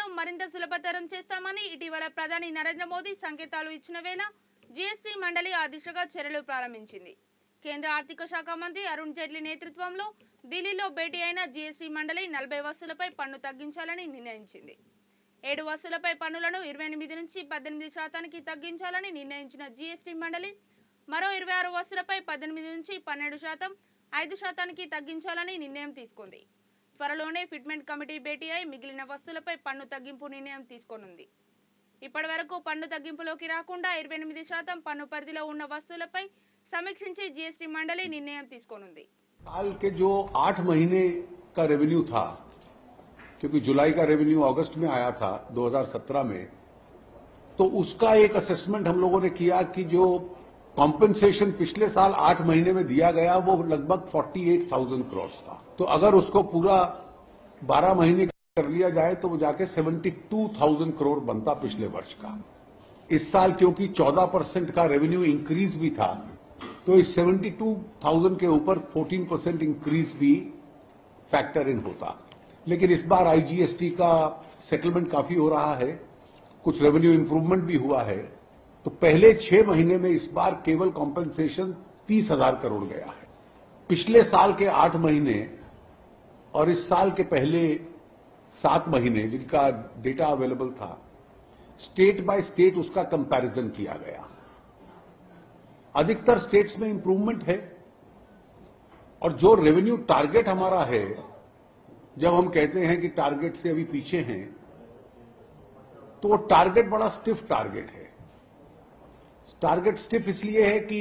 చెల్లింపులను మరింత సులభతరం చేస్తామని ఇటీవల ప్రధాని నరేంద్ర మోదీ సంకేతాలు ఇచ్చిన వేళ జీఎస్టీ మండలి ఆ దిశగా చర్యలు ప్రారంభించింది. కేంద్ర ఆర్థిక శాఖ మంత్రి అరుణ్ జైట్లీ నేతృత్వంలో ఢిల్లీలో భేటీ అయిన జీఎస్టీ మండలి 40 వస్తువులపై పన్ను తగ్గించాలని నిర్ణయించింది. 7 వస్తువులపై పన్నులను 28 నుంచి 18% తగ్గించాలని నిర్ణయించిన జీఎస్టీ మండలి మరో 26 వస్తువులపై 18 నుంచి 12%, 5% తగ్గించాలని నిర్ణయం తీసుకుంది. త్వరలోనే ఫిట్మెంట్ కమిటీ భేటీ అయి మిగిలిన వస్తువులపై పన్ను తగ్గింపు నిర్ణయం తీసుకోనుంది. ఇప్పటి వరకు పన్ను తగ్గింపులోకి రాకుండా 28% పన్ను పరిధిలో ఉన్న వస్తువులపై समीक्षिंचे जीएसटी मंडली निर्णय తీసుకోనుంది. साल के जो 8 महीने का रेवेन्यू था, क्योंकि जुलाई का रेवेन्यू अगस्त में आया था 2017 में, तो उसका एक असेसमेंट हम लोगों ने किया कि जो कॉम्पेंसेशन पिछले साल 8 महीने में दिया गया वो लगभग 48,000 करोड़ था. तो अगर उसको पूरा 12 महीने कर लिया जाए तो वो जाके 72,000 करोड़ बनता पिछले वर्ष का. इस साल क्योंकि 14% का रेवेन्यू इंक्रीज भी था, तो इस 72,000 के ऊपर 14% इंक्रीज भी फैक्टर इन होता. लेकिन इस बार आईजीएसटी का सेटलमेंट काफी हो रहा है, कुछ रेवेन्यू इंप्रूवमेंट भी हुआ है, तो पहले 6 महीने में इस बार केवल कॉम्पेंसेशन 30,000 करोड़ गया है. पिछले साल के 8 महीने और इस साल के पहले 7 महीने जिनका डेटा अवेलेबल था, स्टेट बाय स्टेट उसका कंपैरिजन किया गया. अधिकतर स्टेट्स में इंप्रूवमेंट है और जो रेवेन्यू टारगेट हमारा है, जब हम कहते हैं कि टारगेट से अभी पीछे हैं, तो वो टारगेट बड़ा स्टिफ टारगेट है. टारगेट स्टिफ इसलिए है कि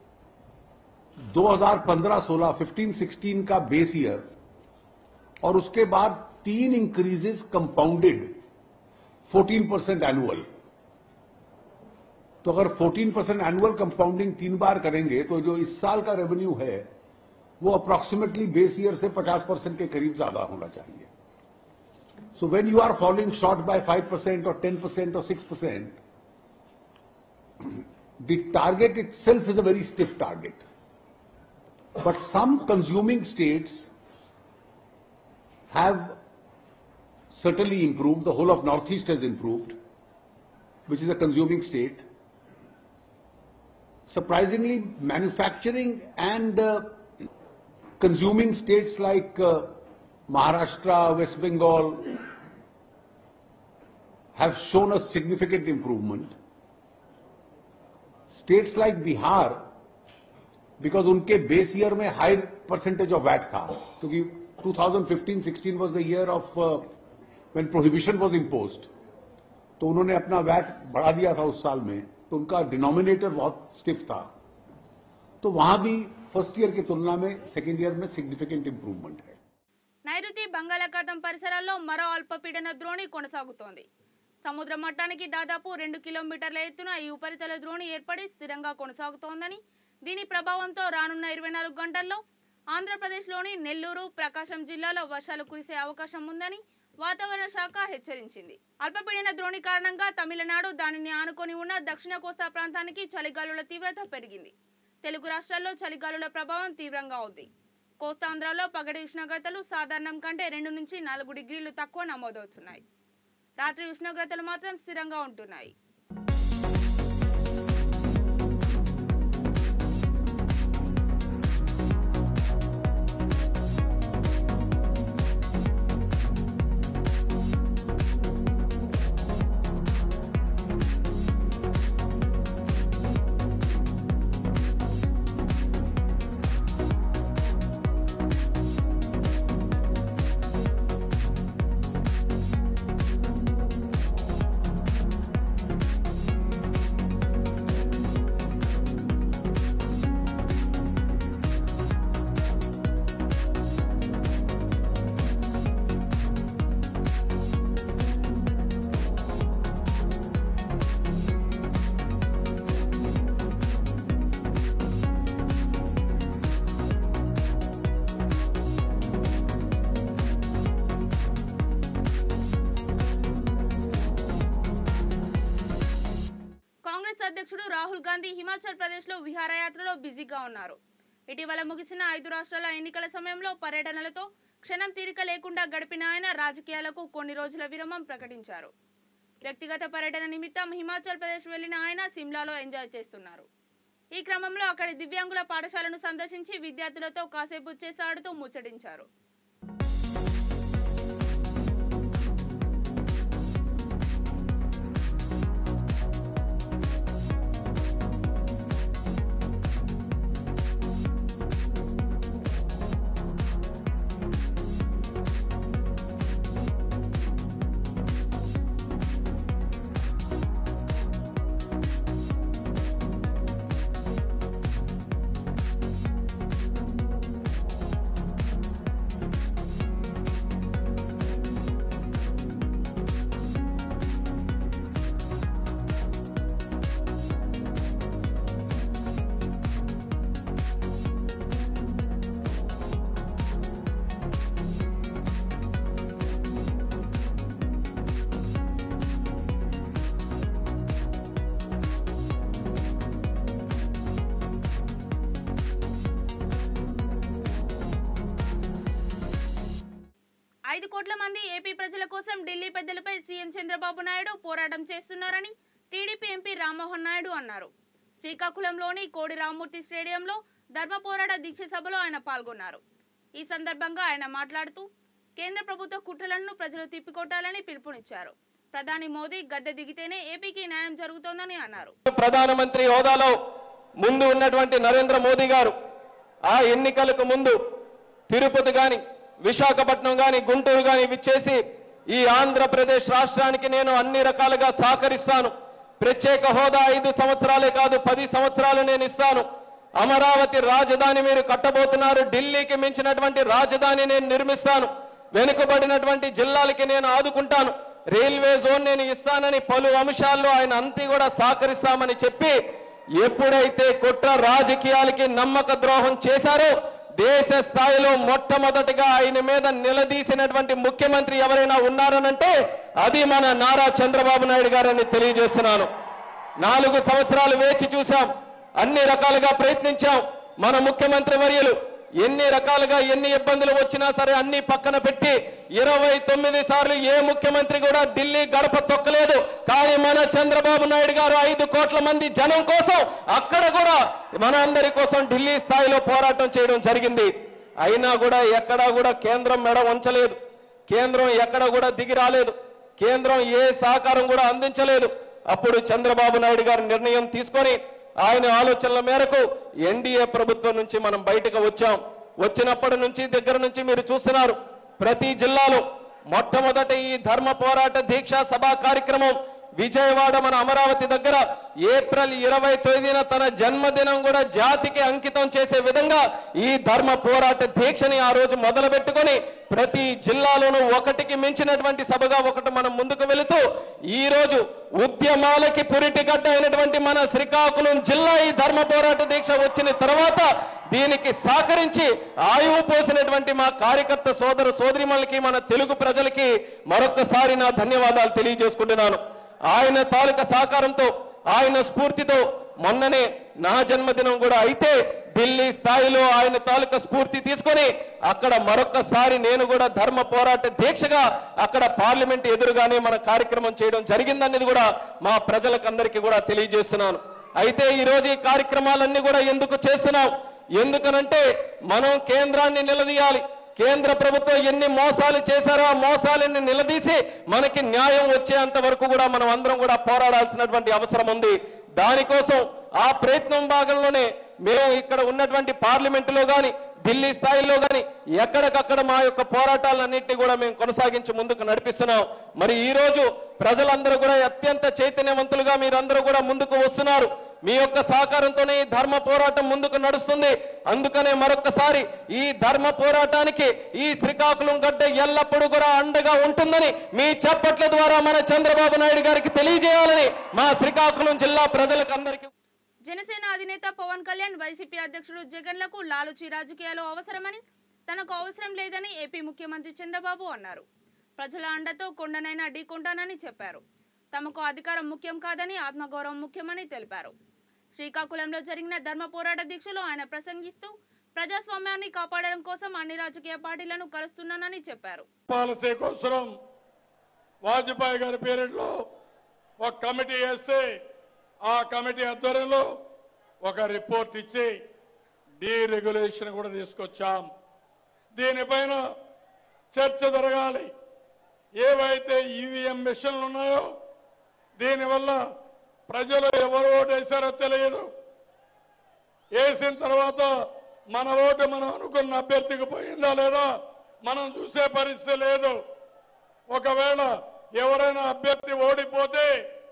2015-16, 15-16 का बेस ईयर और उसके बाद 3 इंक्रीजेस कंपाउंडेड 14% एनुअल. तो अगर 14% एनुअल कंपाउंडिंग 3 बार करेंगे तो जो इस साल का रेवेन्यू है वो अप्रोक्सीमेटली बेस ईयर से 50% के करीब ज्यादा होना चाहिए. So when you are falling short by 5% और 10% और 6%, the target itself is a very stiff target. But some consuming states have certainly improved. The whole of Northeast has improved, which is a consuming state. Surprisingly, manufacturing and consuming states like Maharashtra, West Bengal have shown a significant improvement. States like Bihar, because unke base year mein high percentage of VAT tha, क्योंकि 2015-16 was the year of when prohibition was imposed, तो उन्होंने अपना VAT बढ़ा दिया था उस साल में, तो उनका डिनोमिनेटर बहुत स्टिफ था. तो वहां भी फर्स्ट ईयर की तुलना में सेकेंड ईयर में सिग्निफिकेंट इंप्रूवमेंट है. నైరుతి బంగాళాఖాతం పరిసరాల్లో మరో అల్పపీడన ద్రోణి కొనసాగుతోంది. సముద్ర మట్టానికి దాదాపు 2 కిలోమీటర్ల ఎత్తున ఈ ఉపరితల ద్రోణి ఏర్పడి స్థిరంగా కొనసాగుతోందని, దీని ప్రభావంతో రానున్న 24 గంటల్లో ఆంధ్రప్రదేశ్లోని నెల్లూరు, ప్రకాశం జిల్లాలో వర్షాలు కురిసే అవకాశం ఉందని వాతావరణ శాఖ హెచ్చరించింది. అల్పపీడన ద్రోణి కారణంగా తమిళనాడు, దానిని ఆనుకొని ఉన్న దక్షిణ కోస్తా ప్రాంతానికి చలిగాలుల తీవ్రత పెరిగింది. తెలుగు రాష్ట్రాల్లో చలిగాలుల ప్రభావం తీవ్రంగా ఉంది. కోస్తాంధ్రలో పగటి ఉష్ణోగ్రతలు సాధారణం కంటే 2 నుంచి 4 డిగ్రీలు తక్కువ నమోదవుతున్నాయి. రాత్రి ఉష్ణోగ్రతలు మాత్రం స్థిరంగా ఉంటున్నాయి. అధ్యక్షుడు రాహుల్ గాంధీ హిమాచల్ ప్రదేశ్ లో విహారయాత్రలో బిజీగా ఉన్నారు. ఇటీవల ముగిసిన 5 రాష్ట్రాల ఎన్నికల సమయంలో పర్యటనలతో క్షణం తీరిక లేకుండా గడిపిన ఆయన రాజకీయాలకు కొన్ని రోజుల విరామం ప్రకటించారు. వ్యక్తిగత పర్యటన నిమిత్తం హిమాచల్ ప్రదేశ్ వెళ్లిన ఆయన సిమ్లాలో ఎంజాయ్ చేస్తున్నారు. ఈ క్రమంలో అక్కడి దివ్యాంగుల పాఠశాలను సందర్శించి విద్యార్థులతో కాసేపు చెస్ ఆడుతూ ముచ్చటించారు. ఐదు కోట్ల మంది ఏపీ ప్రజల కోసం ఢిల్లీ పెద్దలపై సీఎం చంద్రబాబు నాయుడు పోరాటం చేస్తున్నారని టీడీపీ ఎంపీ రామ్మోహన్ నాయుడు అన్నారు. శ్రీకాకుళంలోని కోడి రామ్మూర్తి స్టేడియంలో ధర్మ పోరాట దీక్ష సభలో ఆయన పాల్గొన్నారు. ఈ సందర్భంగా ఆయన మాట్లాడుతూ కేంద్ర ప్రభుత్వ కుట్రలను ప్రజలు తిప్పికొట్టాలని పిలుపునిచ్చారు. ప్రధాని మోదీ గద్దె దిగితేనే ఏపీకి న్యాయం జరుగుతోందని అన్నారు. ప్రధానమంత్రి హోదాలో ముందు ఉన్నటువంటి నరేంద్ర మోదీ గారు ఆ ఎన్నికలకు ముందు తిరుపతి గాని విశాఖపట్నం గాని గుంటూరు గాని విచ్చేసి ఈ ఆంధ్రప్రదేశ్ రాష్ట్రానికి నేను అన్ని రకాలుగా సహకరిస్తాను, ప్రత్యేక హోదా 5 సంవత్సరాలే కాదు 10 సంవత్సరాలు నేను ఇస్తాను, అమరావతి రాజధాని మీరు కట్టబోతున్నారు, ఢిల్లీకి మించినటువంటి రాజధాని నేను నిర్మిస్తాను, వెనుకబడినటువంటి జిల్లాలకి నేను ఆదుకుంటాను, రైల్వే జోన్ నేను ఇస్తానని పలు అంశాల్లో ఆయన అంతా కూడా సహకరిస్తామని చెప్పి ఎప్పుడైతే కుట్ర రాజకీయాలకి నమ్మక ద్రోహం చేశారో దేశ స్థాయిలో మొట్టమొదటిగా ఆయన మీద నిలదీసినటువంటి ముఖ్యమంత్రి ఎవరైనా ఉన్నారనంటే అది మన నారా చంద్రబాబు నాయుడు గారని తెలియజేస్తున్నాను. 4 సంవత్సరాలు వేచి చూశాం, అన్ని రకాలుగా ప్రయత్నించాం. మన ముఖ్యమంత్రి వర్యులు ఎన్ని రకాలుగా ఎన్ని ఇబ్బందులు వచ్చినా సరే అన్ని పక్కన పెట్టి 29 సార్లు ఏ ముఖ్యమంత్రి కూడా ఢిల్లీ గడప తొక్కలేదు. కానీ మన చంద్రబాబు నాయుడు గారు 5 కోట్ల మంది జనం కోసం అక్కడ కూడా మన అందరి కోసం ఢిల్లీ స్థాయిలో పోరాటం చేయడం జరిగింది. అయినా కూడా ఎక్కడా కూడా కేంద్రం మెడ వంచలేదు, కేంద్రం ఎక్కడ కూడా దిగి రాలేదు, కేంద్రం ఏ సహకారం కూడా అందించలేదు. అప్పుడు చంద్రబాబు నాయుడు గారు నిర్ణయం తీసుకొని ఆయన ఆలోచనల మేరకు ఎన్డీఏ ప్రభుత్వం నుంచి మనం బయటకు వచ్చాం. వచ్చినప్పటి నుంచి దగ్గర నుంచి మీరు చూస్తున్నారు ప్రతి జిల్లాలో మొట్టమొదటి ఈ ధర్మ పోరాట దీక్షా సభా కార్యక్రమం విజయవాడ మన అమరావతి దగ్గర ఏప్రిల్ 20 తేదీన తన జన్మదినం కూడా జాతికి అంకితం చేసే విధంగా ఈ ధర్మ పోరాట దీక్షని ఆ రోజు మొదలు పెట్టుకొని ప్రతి జిల్లాలోనూ ఒకటికి మించినటువంటి సభగా ఒకటి మనం ముందుకు వెళుతూ ఈ రోజు ఉద్యమాలకి పురిటిగడ్డ అయినటువంటి మన శ్రీకాకుళం జిల్లా ఈ ధర్మ పోరాట దీక్ష వచ్చిన తర్వాత దీనికి సహకరించి ఆయువు పోసినటువంటి మా కార్యకర్త సోదర సోదరిమణులకి మన తెలుగు ప్రజలకి మరొక్కసారి నా ధన్యవాదాలు తెలియజేసుకుంటున్నాను. ఆయన తాలూకా సహకారంతో ఆయన స్ఫూర్తితో మొన్ననే నా జన్మదినం కూడా అయితే ఢిల్లీ స్థాయిలో ఆయన తాలూకా స్ఫూర్తి తీసుకొని అక్కడ మరొక్కసారి నేను కూడా ధర్మ పోరాట దీక్షగా అక్కడ పార్లమెంట్ ఎదురుగానే మన కార్యక్రమం చేయడం జరిగిందనేది కూడా మా ప్రజలకందరికీ కూడా తెలియజేస్తున్నాను. అయితే ఈ రోజు ఈ కార్యక్రమాలన్నీ కూడా ఎందుకు చేస్తున్నాం? ఎందుకనంటే మనం కేంద్రాన్ని నిలదీయాలి. కేంద్ర ప్రభుత్వం ఎన్ని మోసాలు చేశారో ఆ మోసాలని నిలదీసి మనకి న్యాయం వచ్చేంత వరకు కూడా మనం అందరం కూడా పోరాడాల్సినటువంటి అవసరం ఉంది. దానికోసం ఆ ప్రయత్నం భాగంలోనే మేము ఇక్కడ ఉన్నటువంటి పార్లమెంటులో కానీ ఢిల్లీ స్థాయిలో కానీ ఎక్కడికక్కడ మా యొక్క పోరాటాలన్నింటినీ కూడా మేము కొనసాగించి ముందుకు నడిపిస్తున్నాం. మరి ఈ రోజు ప్రజలందరూ కూడా అత్యంత చైతన్యవంతులుగా మీరందరూ కూడా ముందుకు వస్తున్నారు. మీ యొక్క సహకారంతోనే ఈ ధర్మ పోరాటం ముందుకు నడుస్తుంది. అందుకనే మరొకసారి ఈ ధర్మ పోరాటానికి ఈ శ్రీకాకుళం గడ్డ ఎల్లప్పుడూ కూడా అండగా ఉంటుందని మీ చప్పట్ల ద్వారా మన చంద్రబాబు నాయుడు గారికి తెలియజేయాలని మా శ్రీకాకుళం జిల్లా ప్రజలకు అందరికీ. జనసేన అధినేత పవన్ కళ్యాణ్ వైసీపీ అధ్యక్షుడు జగన్లకు లాలుచీ రాజకీయాలు అవసరమని, తనకు అవసరం లేదని ఏపీ ముఖ్యమంత్రి చంద్రబాబు అన్నారు. ప్రజల అండతో కొండనైనా ఢీకొంటానని చెప్పారు. తమకు అధికారం ముఖ్యం కాదని ఆత్మగౌరవం ముఖ్యమని తెలిపారు. శ్రీకాకుళంలో జరిగిన ధర్మ పోరాట దీక్షలో ఆయన ప్రసంగిస్తూ ప్రజాస్వామ్యాన్ని కాపాడడం కోసం అన్ని రాజకీయ పార్టీలను కలుస్తున్నానని చెప్పారు. పాలసీ కోసం వాజ్పేయి గారి పీరియడ్లో ఒక కమిటీ వేస్తే ఆ కమిటీ ఆధ్వర్యంలో ఒక రిపోర్ట్ ఇచ్చి డీరెగ్యులేషన్ కూడా తీసుకొచ్చాం. దీనిపైన చర్చ జరగాలి. ఏవైతే ఈవీఎం మిషన్లు ఉన్నాయో దీనివల్ల ప్రజలు ఎవరు ఓటు వేశారో తెలియదు. వేసిన తర్వాత మన ఓటు మనం అనుకున్న అభ్యర్థికి పోయిందా లేదా మనం చూసే పరిస్థితి లేదు. ఒకవేళ ఎవరైనా అభ్యర్థి ఓడిపోతే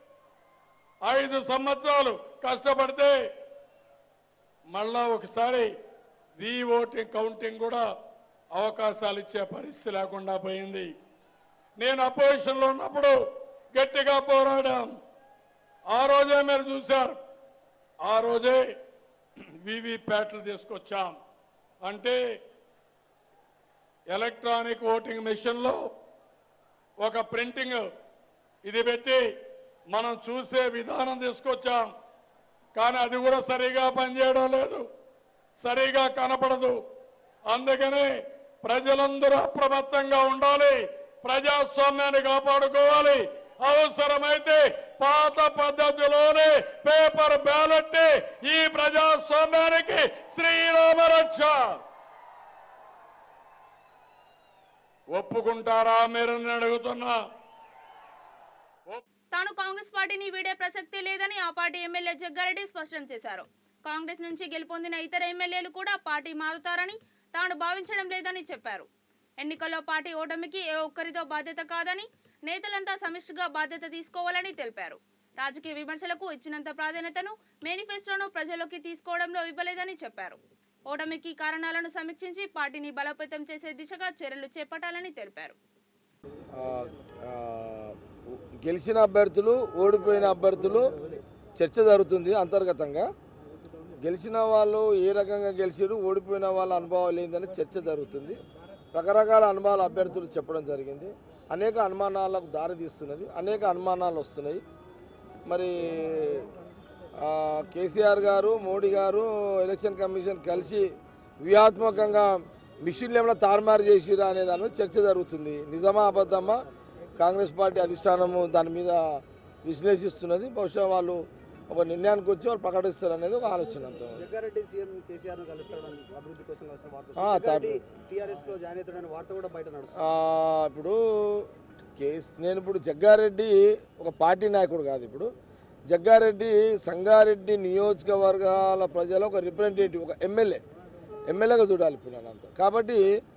5 సంవత్సరాలు కష్టపడితే మళ్ళా ఒకసారి రీఓటింగ్ కౌంటింగ్ కూడా అవకాశాలు ఇచ్చే పరిస్థితి లేకుండా పోయింది. నేను అపోజిషన్లో ఉన్నప్పుడు గట్టిగా పోరాడాం. ఆ రోజే మీరు చూశారు. ఆ రోజే వీవీప్యాట్లు తీసుకొచ్చాం. అంటే ఎలక్ట్రానిక్ ఓటింగ్ మెషిన్లో ఒక ప్రింటింగ్ ఇది పెట్టి మనం చూసే విధానం తీసుకొచ్చాం. కానీ అది కూడా సరిగా పనిచేయడం లేదు, సరిగా కనపడదు. అందుకనే ప్రజలందరూ అప్రమత్తంగా ఉండాలి, ప్రజాస్వామ్యాన్ని కాపాడుకోవాలి. అవసరమైతే పాత పద్ధతిలోనే పేపర్ బ్యాలెట్ ఈ ప్రజాస్వామ్యానికి శ్రీరామ రక్ష. ఒప్పుకుంటారా మీరు అడుగుతున్నా? తాను కాంగ్రెస్ పార్టీని వీడే ప్రసక్తే లేదని ఆ పార్టీ ఎమ్మెల్యే జగ్గారెడ్డి స్పష్టం చేశారు. కాంగ్రెస్ నుంచి గెలుపొందిన ఇతర ఎమ్మెల్యేలు కూడా పార్టీ మారుతారని తాను భావించడం లేదని చెప్పారు. ఎన్నికల్లో పార్టీ ఓటమికి ఏ ఒక్కరితో బాధ్యత కాదని, నేతలంతా సమిష్టిగా బాధ్యత తీసుకోవాలని తెలిపారు. రాజకీయ విమర్శలకు ఇచ్చినంత ప్రాధాన్యతను మేనిఫెస్టోను ప్రజల్లోకి తీసుకోవడంలో ఇవ్వలేదని చెప్పారు. ఓటమికి కారణాలను సమీక్షించి పార్టీని బలోపేతం చేసే దిశగా చర్యలు చేపట్టాలని తెలిపారు. గెలిచిన అభ్యర్థులు, ఓడిపోయిన అభ్యర్థులు చర్చ జరుగుతుంది అంతర్గతంగా. గెలిచిన వాళ్ళు ఏ రకంగా గెలిచారు, ఓడిపోయిన వాళ్ళ అనుభవాలు ఏందని చర్చ జరుగుతుంది. రకరకాల అనుభవాలు అభ్యర్థులు చెప్పడం జరిగింది. అనేక అనుమానాలకు దారితీస్తున్నది, అనేక అనుమానాలు వస్తున్నాయి. మరి కేసీఆర్ గారు, మోడీ గారు, ఎలక్షన్ కమిషన్ కలిసి వ్యూహాత్మకంగా మిషన్లు ఏమైనా తారుమారు చేసిరా అనే దాని మీద చర్చ జరుగుతుంది. నిజమా అబద్ధమా కాంగ్రెస్ పార్టీ అధిష్టానము దాని మీద విశ్లేషిస్తున్నది. బహుశా వాళ్ళు ఒక నిర్ణయానికి వచ్చి వాళ్ళు ప్రకటిస్తారు అనేది ఒక ఆలోచన. జగ్గారెడ్డి సీఎం కేసీఆర్ కలుస్తాడని అభివృద్ధి కోసం వార్త కూడా బయట నడుస్తుంది. ఇప్పుడు నేను ఇప్పుడు జగ్గారెడ్డి ఒక పార్టీ నాయకుడు కాదు. ఇప్పుడు జగ్గారెడ్డి సంగారెడ్డి నియోజకవర్గాల ప్రజల ఒక రిప్రజెంటేటివ్, ఒక ఎమ్మెల్యేగా చూడాలి ఇప్పుడు అంతా. కాబట్టి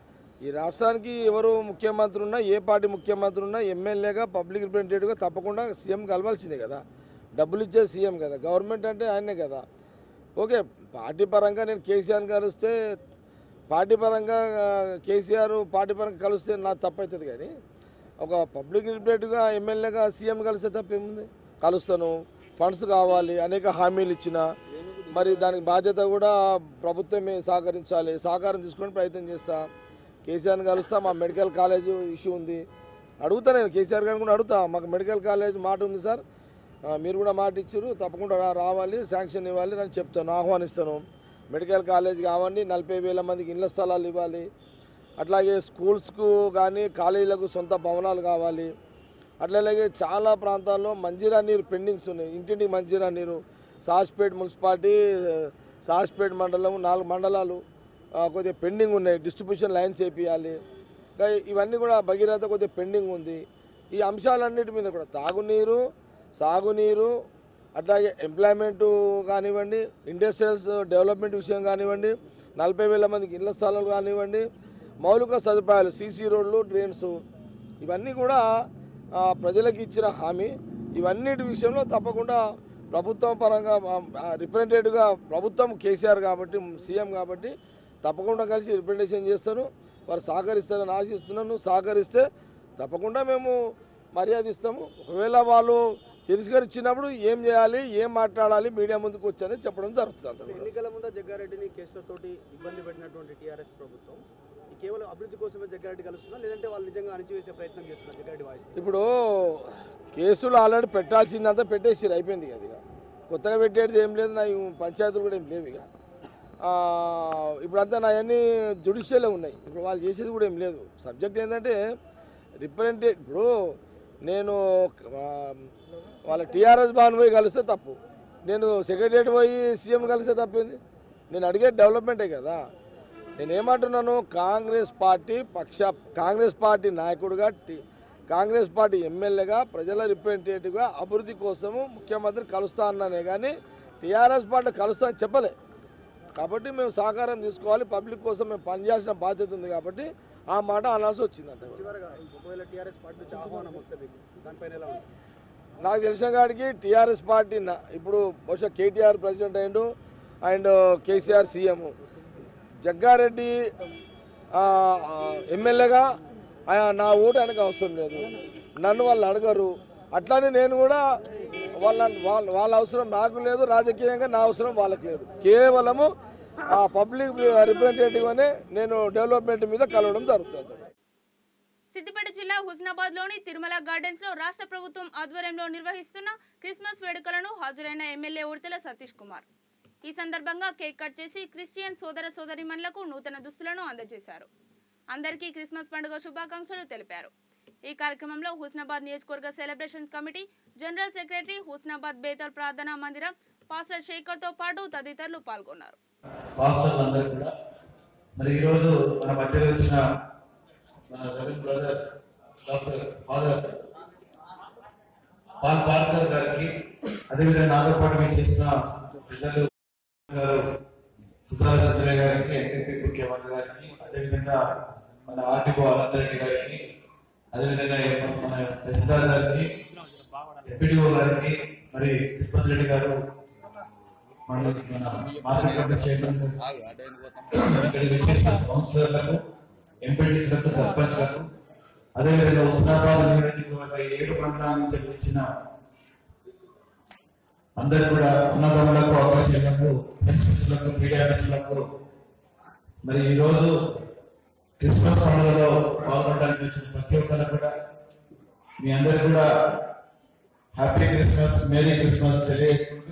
ఈ రాష్ట్రానికి ఎవరు ముఖ్యమంత్రి ఉన్నా, ఏ పార్టీ ముఖ్యమంత్రి ఉన్నా ఎమ్మెల్యేగా, పబ్లిక్ రిప్రజెంటేటివ్గా తప్పకుండా సీఎం కలవాల్సిందే కదా. డబ్బులు ఇచ్చే సీఎం కదా, గవర్నమెంట్ అంటే ఆయనే కదా. ఓకే, పార్టీ పరంగా నేను కేసీఆర్ని కలిస్తే, పార్టీ పరంగా కేసీఆర్ పార్టీ పరంగా కలిస్తే నాకు తప్పవుతుంది. కానీ ఒక పబ్లిక్ రిప్రజెంటేటివ్గా ఎమ్మెల్యేగా సీఎం కలిస్తే తప్పేముంది? కలుస్తాను, ఫండ్స్ కావాలి, అనేక హామీలు ఇచ్చిన, మరి దానికి బాధ్యత కూడా ప్రభుత్వమే సహకరించాలి. సహకారం తీసుకొని ప్రయత్నం చేస్తా. కేసీఆర్ని కలుస్తా. మా మెడికల్ కాలేజ్ ఇష్యూ ఉంది, అడుగుతా. నేను కేసీఆర్ గారిని కూడా అడుగుతా. మాకు మెడికల్ కాలేజ్ మాట ఉంది సార్, మీరు కూడా మాట ఇచ్చారు, తప్పకుండా రావాలి, శాంక్షన్ ఇవ్వాలి అని చెప్తాను, ఆహ్వానిస్తాను. మెడికల్ కాలేజ్ కావాలి, 40,000 మందికి ఇళ్ల స్థలాలు ఇవ్వాలి. అట్లాగే స్కూల్స్కు కానీ కాలేజీలకు సొంత భవనాలు కావాలి. అట్లాగే చాలా ప్రాంతాల్లో మంజీరా నీరు పెండింగ్స్ ఉన్నాయి. ఇంటింటికి మంజీరా నీరు. సాస్పేట్ మున్సిపాలిటీ, సాస్పేట్ మండలం, 4 మండలాలు కొద్దిగా పెండింగ్ ఉన్నాయి. డిస్ట్రిబ్యూషన్ లైన్స్ వేపియాలి. ఇవన్నీ కూడా భగీరథ కొద్దిగా పెండింగ్ ఉంది. ఈ అంశాలన్నిటి మీద కూడా తాగునీరు, సాగునీరు, అట్లాగే ఎంప్లాయ్మెంటు కానివ్వండి, ఇండస్ట్రియల్స్ డెవలప్మెంట్ విషయం కానివ్వండి, 40,000 మందికి ఇళ్ల స్థలాలు కానివ్వండి, మౌలిక సదుపాయాలు, సీసీ రోడ్లు, డ్రైన్స్, ఇవన్నీ కూడా ప్రజలకు ఇచ్చిన హామీ. ఇవన్నిటి విషయంలో తప్పకుండా ప్రభుత్వం పరంగా రిప్రజెంటేటివ్గా ప్రభుత్వం కేసీఆర్ కాబట్టి, సీఎం కాబట్టి తప్పకుండా కలిసి రిప్రజెంటేషన్ చేస్తాను. వారు సహకరిస్తారని ఆశిస్తున్నాను. సహకరిస్తే తప్పకుండా మేము మర్యాద ఇస్తాము. ఒకవేళ వాళ్ళు తిరస్కరించినప్పుడు ఏం చేయాలి, ఏం మాట్లాడాలి, మీడియా ముందుకు వచ్చని చెప్పడం జరుగుతుంది. ఎన్నికల ముందు జగ్గారెడ్డిని కేసులతోటి ఇబ్బంది పెట్టినటువంటి టీఆర్ఎస్ ప్రభుత్వం కేవలం అభివృద్ధి కోసమే జగ్గారెడ్డి కలుస్తున్నా, లేదంటే వాళ్ళు నిజంగా అణిచివేసే ప్రయత్నం చేస్తున్నారు జగ్గారెడ్డి వాయిస్? ఇప్పుడు కేసులు ఆల్రెడీ పెట్టాల్సిందంతా పెట్టేసి అయిపోయింది కదా. ఇక కొత్తగా పెట్టేది ఏం లేదు. నా పంచాయతీలు కూడా ఏం లేవు. ఇక ఇప్పుడంతా నా అన్నీ జ్యుడిషియల్లో ఉన్నాయి. ఇప్పుడు వాళ్ళు చేసేది కూడా ఏం లేదు. సబ్జెక్ట్ ఏంటంటే రిప్రజెంటేటివ్. ఇప్పుడు నేను వాళ్ళ టీఆర్ఎస్ భవన్ పోయి కలిస్తే తప్పు, నేను సెక్రటరియట్ పోయి సీఎం కలిస్తే తప్పింది. నేను అడిగే డెవలప్మెంటే కదా. నేనేమంటున్నాను, కాంగ్రెస్ పార్టీ నాయకుడిగా, కాంగ్రెస్ పార్టీ ఎమ్మెల్యేగా, ప్రజల రిప్రజెంటేటివ్గా అభివృద్ధి కోసము ముఖ్యమంత్రి కలుస్తా అన్నానే కానీ టీఆర్ఎస్ పార్టీ కలుస్తా అని చెప్పలే. కాబట్టి మేము సహకారం తీసుకోవాలి, పబ్లిక్ కోసం మేము పనిచేయాల్సిన బాధ్యత ఉంది కాబట్టి ఆ మాట అనాల్సి వచ్చిందంట. నాకు తెలిసిన కాడికి టీఆర్ఎస్ పార్టీ ఇప్పుడు బహుశా కేటీఆర్ ప్రెసిడెంట్ అయ్యిండు అండ్ కేసీఆర్ సీఎం, జగ్గారెడ్డి ఎమ్మెల్యేగా నా ఓటు ఆయనకు అవసరం లేదు, నన్ను వాళ్ళు అడగరు. అట్లానే నేను కూడా వాళ్ళ అవసరం నాకు లేదు, రాజకీయంగా నా అవసరం వాళ్ళకి లేదు. కేవలము ఆ పబ్లిక్ రిప్రజెంటేటివ్ అనే నేను డెవలప్మెంట్ మీద కలవడం జరుగుతుంది. సిద్దిపేట జిల్లా హుస్నాబాద్ లోని తిరుమల గార్డెన్స్ లో రాష్ట్ర ప్రభుత్వం ఆధ్వర్యంలో నిర్వహిస్తున్న క్రిస్మస్ వేడుకలను హాజరైన ఎమ్మెల్యే ఉడతల సతీష్ కుమార్ ఈ సందర్భంగా కేక్ కట్ చేసి క్రిస్టియన్ సోదర సోదరీమణులకు నూతన దుస్తులను అందజేశారు. అందరికీ క్రిస్మస్ పండుగ శుభాకాంక్షలు తెలిపారు. ఈ కార్యక్రమంలో హుస్నాబాద్ నియోజకవర్గ celebrations committee general secretary, Husnabad Bethel ప్రార్థనా మందిరం పాస్టర్ శేఖర్ తో పాటు తదితరులు పాల్గొన్నారు. అదేవిధంగా నాతో పాటు మేము చేసిన పిల్లలు సుధారాచంద్ర గారికి, ఎంపీ ముఖ్యమంత్రి గారికి, అదేవిధంగా మన ఆర్టీఓ అనంతరెడ్డి గారికి, అదేవిధంగా మన తహసీల్దార్ గారికి, ఎంపీడీఓ గారికి, మరి తిరుపతి రెడ్డి గారు, మన మార్కెట్ కమిటీ చైర్మన్, కౌన్సిలర్లకు, ఎంపీటీసీలకు, సర్పంచ్లకు, అదేవిధంగా హుస్నాబాద్ నియోజకవర్గ 7 ప్రాంతాల నుంచి వచ్చిన అందరూ కూడా అన్నదమ్ములకు, అవకాశాలకు, ప్రెస్లకు, మీడియా మిత్రులకు, మరి ఈ రోజు క్రిస్మస్ పండుగలో పాల్గొనడానికి వచ్చిన ప్రతి ఒక్కరు కూడా మీ అందరు కూడా హ్యాపీ క్రిస్మస్, మేరీ క్రిస్మస్ తెలియజేసుకుంటూ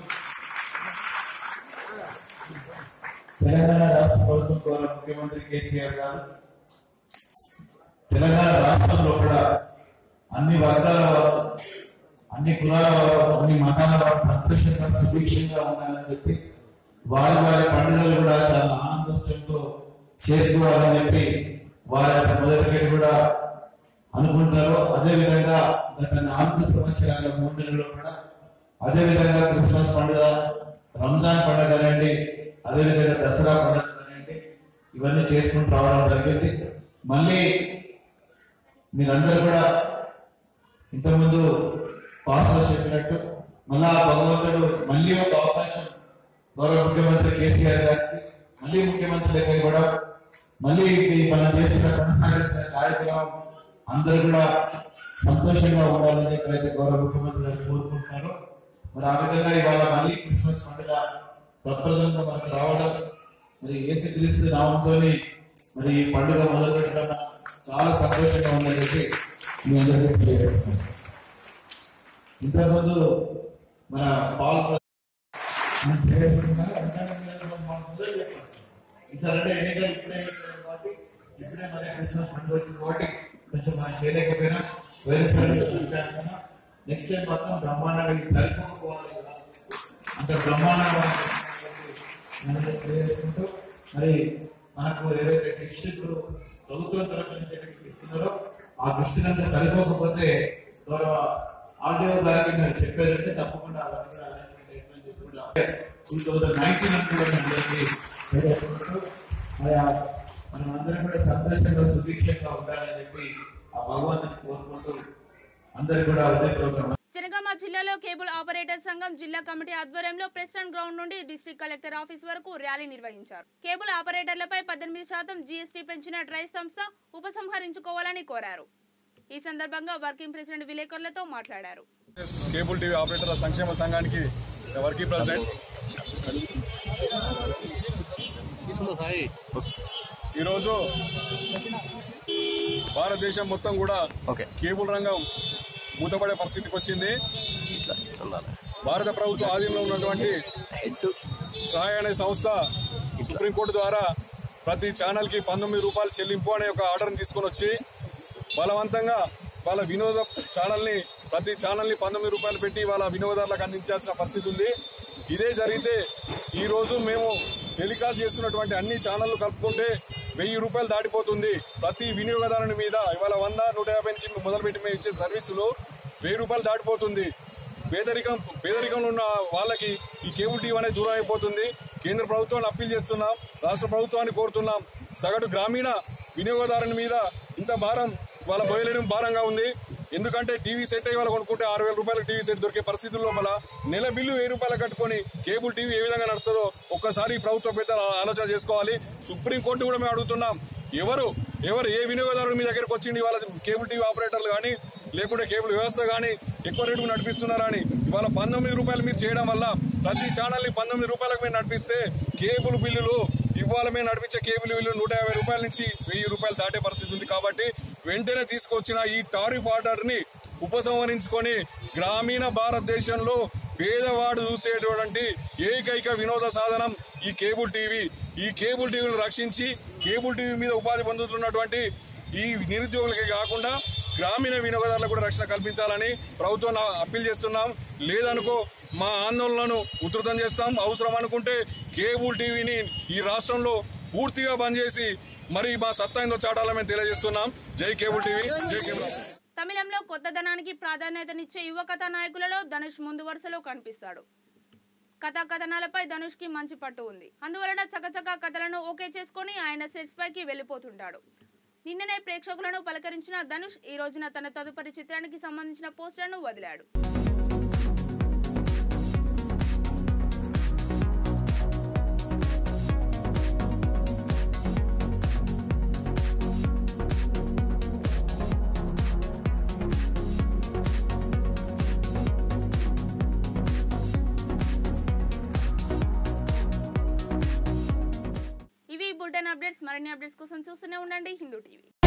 తెలంగాణ రాష్ట్ర ప్రభుత్వం ద్వారా ముఖ్యమంత్రి కేసీఆర్ గారు తెలంగాణ రాష్ట్రంలో కూడా అన్ని వర్గాల వారు, అన్ని కులాల వారు, అన్ని మతాల వారు సంతోషంగా సుభిక్షంగా ఉండాలని చెప్పి వారి పండుగలు కూడా చాలా ఆనందంతో చేసుకోవాలని చెప్పి వారి మొదటి కూడా అనుకుంటారు. అదేవిధంగా గత 4 సంవత్సరాల 3 నెలల్లో కూడా అదేవిధంగా క్రిస్మస్ పండుగ, రంజాన్ పండుగ కానివ్వండి, అదేవిధంగా దసరా పండుగ కానివ్వండి, ఇవన్నీ చేసుకుంటూ రావడం జరిగింది. మళ్ళీ మీరందరూ కూడా ఇంతకుముందు పాస్టర్ చెప్పినట్టు మళ్ళా భగవంతుడు మళ్ళీ ఒక అవకాశం గౌరవ ముఖ్యమంత్రి కేసీఆర్ గారికి మళ్ళీ ముఖ్యమంత్రి లెక్క కూడా మళ్ళీ మనం చేస్తున్న కొనసాగిస్తున్న కార్యక్రమం అందరూ కూడా సంతోషంగా ఉండాలని ఎక్కడైతే గౌరవ ముఖ్యమంత్రి గారు కోరుకుంటున్నారో, మరి ఆ విధంగా ఇవాళ మళ్ళీ క్రిస్మస్ పండుగ ప్రప్రదంగా మనకు రావడం, మరి యేసుక్రీస్తు నామంతో మరి ఈ పండుగ మొదలు పెట్టడం చాలా సంతోషంగా ఉందని చెప్పి మీ అందరికీ తెలియజేస్తున్నాను. ఇంతకుముందు మన ఈసారి ఎన్నికలు ఇప్పుడే మన క్రిస్మస్ పండుగ వచ్చింది కాబట్టి కొంచెం మనం చేయలేకపోయినా వేరే నెక్స్ట్ టైం మాత్రం బ్రహ్మాండంగా ఇది సరిపోకపోవాలి కదా, అంత బ్రహ్మాండంగా తెలియజేసుకుంటూ మరి మనకు ఏవైతే టిప్స్ ఇప్పుడు ప్రభుత్వం తరఫు నుంచి ఇస్తున్నారో ఆ దృష్టిని అంతా సరిపోకపోతే గౌరవ ఆర్డీఓ గారికి నేను చెప్పేదంటే తప్పకుండా 2019 మనం అందరం కూడా సంతోషంగా సుభిక్షంగా ఉండాలని చెప్పి ఆ భగవంతుని కోరుకుంటూ అందరు కూడా హృదయపూర్వకంగా. జనగామ జిల్లాలో కేబుల్ ఆపరేటర్ సంఘం జిల్లా కమిటీ ఆధ్వర్యంలో ప్రెసిడెంట్ గ్రౌండ్ నుండి డిస్ట్రిక్ట్ కలెక్టర్ ఆఫీస్ వరకు ర్యాలీ నిర్వహించారు. కేబుల్ ఆపరేటర్లపై 18% జీఎస్టీ పెంచిన ట్రైస్ సంస్థ ఉపసంహరించుకోవాలని కోరారు. ఈ సందర్భంగా వర్కింగ్ ప్రెసిడెంట్ విలేకరులతో మాట్లాడారు. కేబుల్ టీవీ ఆపరేటర్ల సంక్షేమ సంఘానికి వర్కింగ్ ప్రెసిడెంట్. ఈరోజు భారతదేశం మొత్తం కూడా కేబుల్ రంగం మూతపడే పరిస్థితికి వచ్చింది. భారత ప్రభుత్వ ఆధీనంలో ఉన్నటువంటి ట్రాయ్ అనే సంస్థ సుప్రీంకోర్టు ద్వారా ప్రతి ఛానల్ కి 19 రూపాయలు చెల్లింపు అనే ఒక ఆర్డర్ తీసుకొని వచ్చి బలవంతంగా వాళ్ళ వినోద ఛానల్ ని ప్రతి ఛానల్ ని 19 రూపాయలు పెట్టి వాళ్ళ వినోదాలకు అందించాల్సిన పరిస్థితి ఉంది. ఇదే జరిగితే ఈ రోజు మేము టెలికాస్ట్ చేస్తున్నటువంటి అన్ని ఛానళ్లు కలుపుకుంటే 1000 రూపాయలు దాటిపోతుంది. ప్రతి వినియోగదారుని మీద ఇవాళ 100, 150 నుంచి మొదలుపెట్టి మేము ఇచ్చే సర్వీసులు 1000 రూపాయలు దాటిపోతుంది. పేదరికంలో ఉన్న వాళ్ళకి ఈ కేబుల్ టీవీ అనేది దూరం అయిపోతుంది. కేంద్ర ప్రభుత్వాన్ని అప్పీల్ చేస్తున్నాం, రాష్ట్ర ప్రభుత్వాన్ని కోరుతున్నాం. సగటు గ్రామీణ వినియోగదారుని మీద ఇంత భారం వాళ్ళ బయలుదేరడం భారంగా ఉంది. ఎందుకంటే టీవీ సెట్ ఇవాళ కొనుక్కుంటే 6000 రూపాయలకు టీవీ సెట్ దొరికే పరిస్థితుల్లో నెల బిల్లు 1000 రూపాయలు కట్టుకుని కేబుల్ టీవీ ఏ విధంగా నడుస్తుందో ఒక్కసారి ప్రభుత్వ పెద్దలు ఆలోచన చేసుకోవాలి. సుప్రీంకోర్టు కూడా మేము అడుగుతున్నాం, ఎవరు ఏ వినియోగదారుడు మీ దగ్గరకు వచ్చింది ఇవాళ కేబుల్ టీవీ ఆపరేటర్లు కానీ లేకుంటే కేబుల్ వ్యవస్థ కానీ ఎక్కువ రేటుకు నడిపిస్తున్నారని. ఇవాళ 19 రూపాయలు మీరు చేయడం వల్ల ప్రతి ఛానల్ ని 19 రూపాయలకు మీరు నడిపిస్తే కేబుల్ బిల్లులు ఇవాళ మేము నడిపించే కేబుల్ బిల్లు 150 రూపాయల నుంచి 1000 రూపాయలు దాటే పరిస్థితి ఉంది. కాబట్టి వెంటనే తీసుకొచ్చిన ఈ టారిఫ్ ఆర్డర్ ని ఉపసంహరించుకొని గ్రామీణ భారతదేశంలో పేదవాడు చూసేటువంటి ఏకైక వినోద సాధనం ఈ కేబుల్ టీవీ. ఈ కేబుల్ టీవీని రక్షించి కేబుల్ టీవీ మీద ఉపాధి పొందుతున్నటువంటి ఈ నిరుద్యోగులకి కాకుండా గ్రామీణ వినియోగదారులకు కూడా రక్షణ కల్పించాలని ప్రభుత్వం అప్పీల్ చేస్తున్నాం. లేదనుకో మా ఆందోళనను ఉధృతం చేస్తాం. అవసరం అనుకుంటే కేబుల్ టీవీని ఈ రాష్ట్రంలో పూర్తిగా బంద్ చేసి మరి మా సత్తా ఏందో చాటాలని తెలియజేస్తున్నాం. జై కేబుల్ టీవీ, జై కేబుల్. తమిళంలో కొత్తదనానికి ప్రాధాన్యతనిచ్చే యువ కథా నాయకులలో ధనుష్ ముందు వరుసలో కనిపిస్తాడు. కథా కథనాలపై ధనుష్ కి మంచి పట్టు ఉంది. అందువలన చకచకా కథలను ఓకే చేసుకుని ఆయన సెట్స్ పైకి వెళ్లిపోతుంటాడు. నిన్ననే ప్రేక్షకులను పలకరించిన ధనుష్ ఈ రోజున తన తదుపరి చిత్రానికి సంబంధించిన పోస్టర్ను వదిలాడు. ఇవి బులెటిన్ అప్డేట్స్. మరిన్ని అప్డేట్స్ కోసం చూస్తూనే ఉండండి హిందూ టీవీ.